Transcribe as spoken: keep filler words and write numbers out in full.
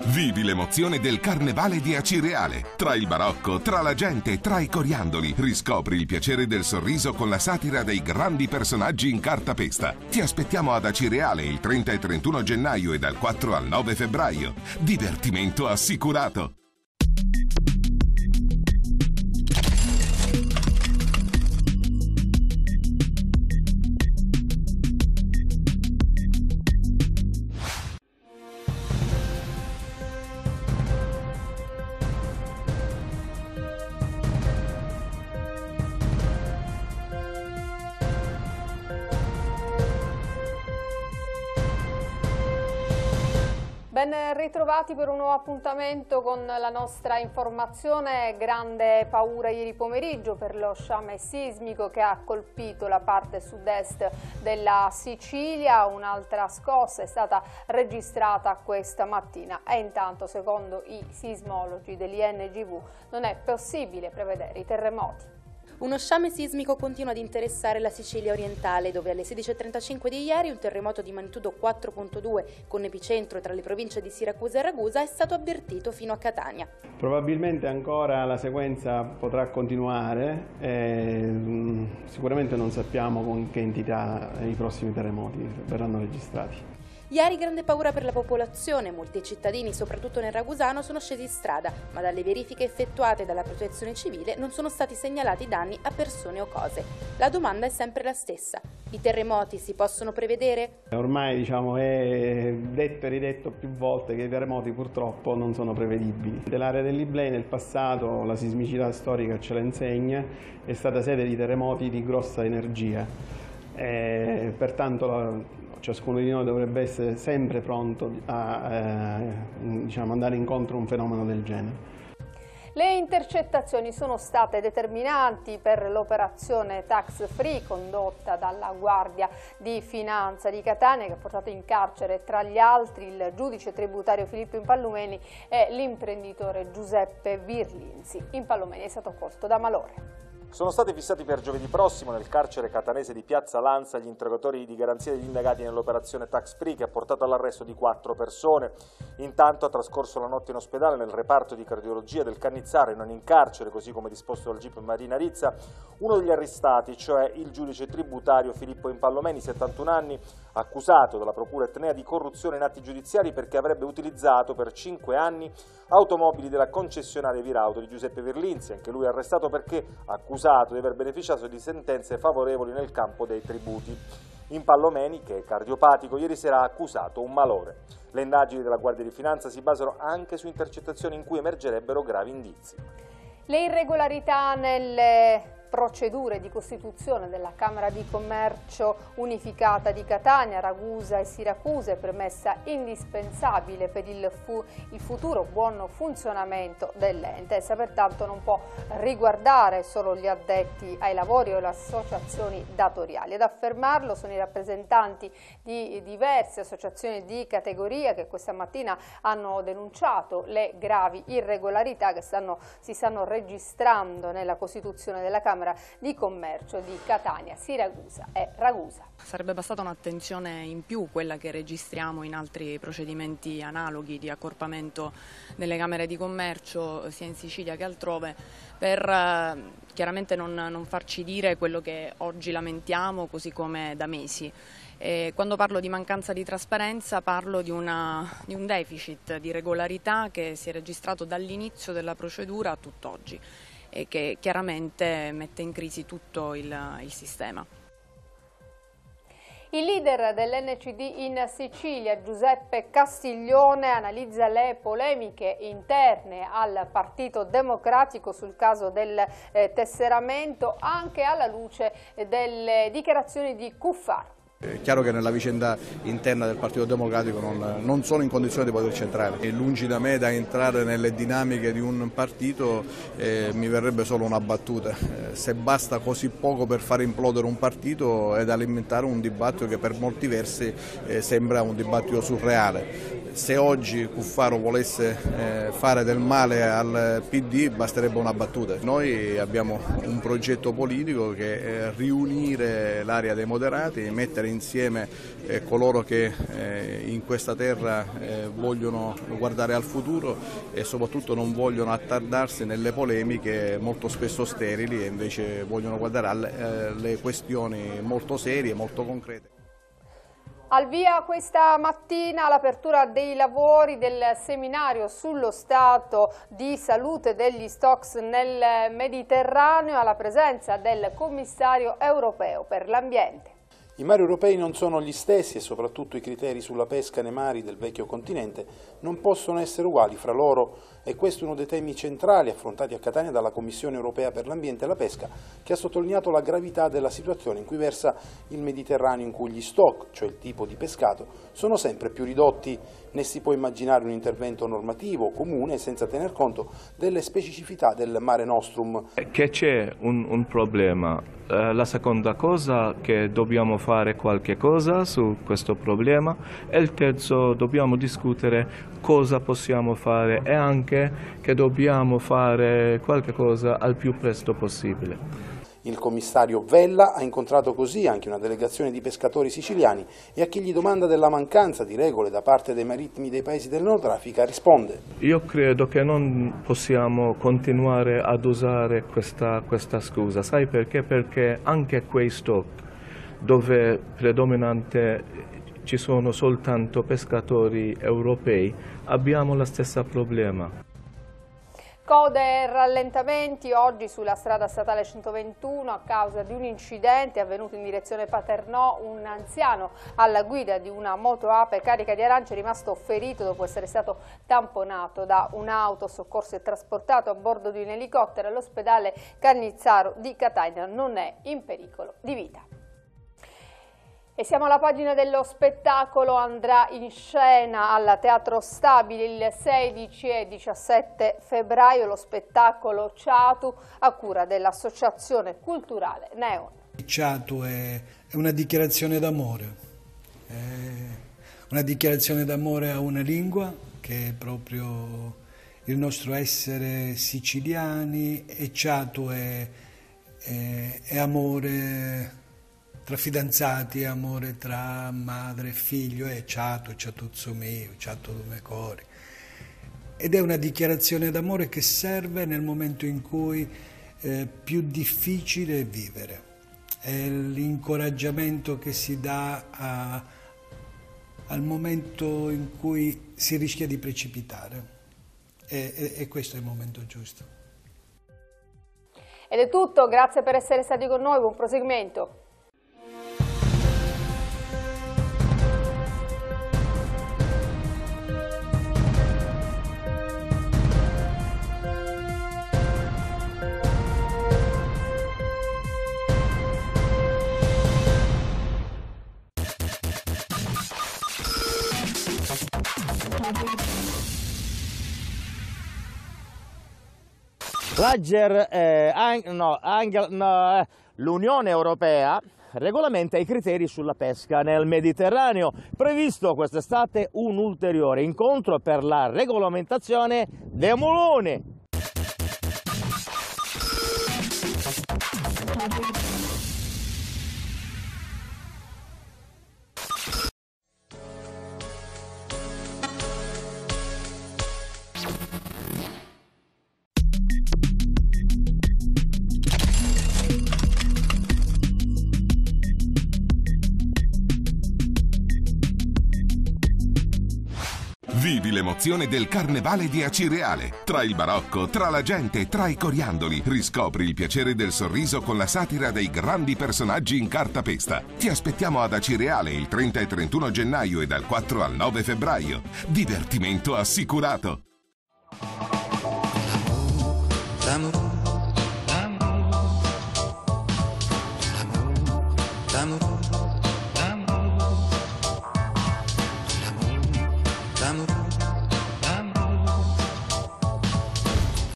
Vivi l'emozione del Carnevale di Acireale. Tra il barocco, tra la gente, tra i coriandoli, riscopri il piacere del sorriso con la satira dei grandi personaggi in cartapesta. Ti aspettiamo ad Acireale il trenta e trentuno gennaio e dal quattro al nove febbraio. Divertimento assicurato. Ben ritrovati per un nuovo appuntamento con la nostra informazione. Grande paura ieri pomeriggio per lo sciame sismico che ha colpito la parte sud-est della Sicilia. Un'altra scossa è stata registrata questa mattina e intanto, secondo i sismologi dell'I N G V, non è possibile prevedere i terremoti. Uno sciame sismico continua ad interessare la Sicilia orientale, dove alle sedici e trentacinque di ieri un terremoto di magnitudo quattro virgola due con epicentro tra le province di Siracusa e Ragusa è stato avvertito fino a Catania. Probabilmente ancora la sequenza potrà continuare e sicuramente non sappiamo con che entità i prossimi terremoti verranno registrati. Ieri grande paura per la popolazione, molti cittadini, soprattutto nel Ragusano, sono scesi in strada, ma dalle verifiche effettuate dalla Protezione Civile non sono stati segnalati danni a persone o cose. La domanda è sempre la stessa: i terremoti si possono prevedere? Ormai diciamo, è detto e ridetto più volte che i terremoti purtroppo non sono prevedibili. L'area dell'Iblei nel passato, la sismicità storica ce la insegna, è stata sede di terremoti di grossa energia. E pertanto la ciascuno di noi dovrebbe essere sempre pronto a eh, diciamo, andare incontro a un fenomeno del genere. Le intercettazioni sono state determinanti per l'operazione Tax Free condotta dalla Guardia di Finanza di Catania, che ha portato in carcere tra gli altri il giudice tributario Filippo Impallumeni e l'imprenditore Giuseppe Virlinzi. Impallumeni è stato colto da malore. Sono stati fissati per giovedì prossimo nel carcere catanese di Piazza Lanza gli interrogatori di garanzia degli indagati nell'operazione Tax Free, che ha portato all'arresto di quattro persone. Intanto ha trascorso la notte in ospedale nel reparto di cardiologia del Cannizzaro e non in carcere, così come disposto dal G I P Marina Rizza, uno degli arrestati, cioè il giudice tributario Filippo Impallumeni, settantuno anni, accusato dalla procura etnea di corruzione in atti giudiziari perché avrebbe utilizzato per cinque anni automobili della concessionaria Virauto di Giuseppe Virlinzi. Anche lui è arrestato perché accusato di aver beneficiato di sentenze favorevoli nel campo dei tributi. Impallumeni, che è cardiopatico, ieri sera ha accusato un malore. Le indagini della Guardia di Finanza si basano anche su intercettazioni in cui emergerebbero gravi indizi. Le irregolarità nelle procedure di costituzione della Camera di Commercio Unificata di Catania, Ragusa e Siracusa è premessa indispensabile per il, fu il futuro buon funzionamento dell'ente. Essa pertanto non può riguardare solo gli addetti ai lavori o le associazioni datoriali. Ad affermarlo sono i rappresentanti di diverse associazioni di categoria che questa mattina hanno denunciato le gravi irregolarità che stanno, si stanno registrando nella costituzione della Camera di Commercio di Catania, Siracusa e Ragusa. Sarebbe bastata un'attenzione in più, quella che registriamo in altri procedimenti analoghi di accorpamento delle Camere di Commercio sia in Sicilia che altrove, per eh, chiaramente non, non farci dire quello che oggi lamentiamo così come da mesi. E quando parlo di mancanza di trasparenza parlo di, una, di un deficit di regolarità che si è registrato dall'inizio della procedura a tutt'oggi e che chiaramente mette in crisi tutto il, il sistema. Il leader dell'N C D in Sicilia, Giuseppe Castiglione, analizza le polemiche interne al Partito Democratico sul caso del eh, tesseramento, anche alla luce delle dichiarazioni di Cuffaro. È chiaro che nella vicenda interna del Partito Democratico non, non sono in condizione di poter centrare. E lungi da me da entrare nelle dinamiche di un partito, eh, mi verrebbe solo una battuta. Eh, se basta così poco per far implodere un partito ed alimentare un dibattito che per molti versi eh, sembra un dibattito surreale. se oggi Cuffaro volesse eh, fare del male al P D basterebbe una battuta. Noi abbiamo un progetto politico che è riunire l'area dei moderati, mettere insieme eh, coloro che eh, in questa terra eh, vogliono guardare al futuro e soprattutto non vogliono attardarsi nelle polemiche molto spesso sterili e invece vogliono guardare alle eh, questioni molto serie, molto concrete. Al via questa mattina l'apertura dei lavori del seminario sullo stato di salute degli stocks nel Mediterraneo alla presenza del commissario europeo per l'ambiente. I mari europei non sono gli stessi e soprattutto i criteri sulla pesca nei mari del vecchio continente non possono essere uguali fra loro e questo è uno dei temi centrali affrontati a Catania dalla Commissione europea per l'ambiente e la pesca, che ha sottolineato la gravità della situazione in cui versa il Mediterraneo, in cui gli stock, cioè il tipo di pescato, sono sempre più ridotti. Né si può immaginare un intervento normativo comune senza tener conto delle specificità del Mare Nostrum. Che c'è un, un problema. Eh, la seconda cosa che dobbiamo fare qualche cosa su questo problema e il terzo dobbiamo discutere cosa possiamo fare e anche che dobbiamo fare qualche cosa al più presto possibile. Il commissario Vella ha incontrato così anche una delegazione di pescatori siciliani e a chi gli domanda della mancanza di regole da parte dei marittimi dei paesi del Nord Africa risponde: io credo che non possiamo continuare ad usare questa, questa scusa, sai perché? Perché anche quei stock dove predominante ci sono soltanto pescatori europei abbiamo lo stesso problema. Code e rallentamenti oggi sulla strada statale centoventuno a causa di un incidente avvenuto in direzione Paternò. Un anziano alla guida di una moto ape carica di arance è rimasto ferito dopo essere stato tamponato da un'auto. Soccorso e trasportato a bordo di un elicottero all'ospedale Cannizzaro di Catania, non è in pericolo di vita. E siamo alla pagina dello spettacolo. Andrà in scena al Teatro Stabile il sedici e diciassette febbraio lo spettacolo Ciatu a cura dell'Associazione Culturale Neon. Ciatu è una dichiarazione d'amore, una dichiarazione d'amore a una lingua che è proprio il nostro essere siciliani, e Ciatu è, è, è amore tra fidanzati, amore tra madre e figlio, è Ciatu, ciatuzzo mio, ciatu come cori. Ed è una dichiarazione d'amore che serve nel momento in cui eh, più difficile è vivere. È l'incoraggiamento che si dà a, al momento in cui si rischia di precipitare. E, e, e questo è il momento giusto. Ed è tutto, grazie per essere stati con noi, buon proseguimento. L'Agger, eh, no, no, eh, l'Unione Europea regolamenta i criteri sulla pesca nel Mediterraneo. Previsto quest'estate un ulteriore incontro per la regolamentazione dei muloni. Vivi l'emozione del Carnevale di Acireale. Tra il barocco, tra la gente, tra i coriandoli, riscopri il piacere del sorriso con la satira dei grandi personaggi in cartapesta. Ti aspettiamo ad Acireale il trenta e trentuno gennaio e dal quattro al nove febbraio. Divertimento assicurato!